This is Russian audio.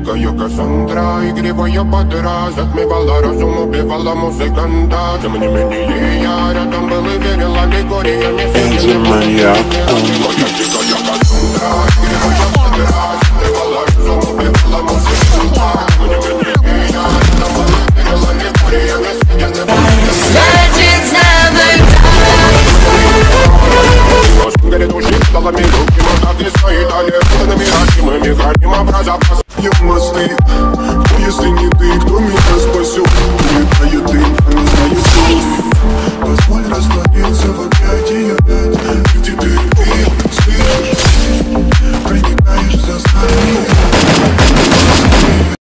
дикая Кассандра, игривая подра, затмевала разум, убивала музыканта. Тем не менее я рядом был и верил аллегориями. Энзиманьяк. Дикая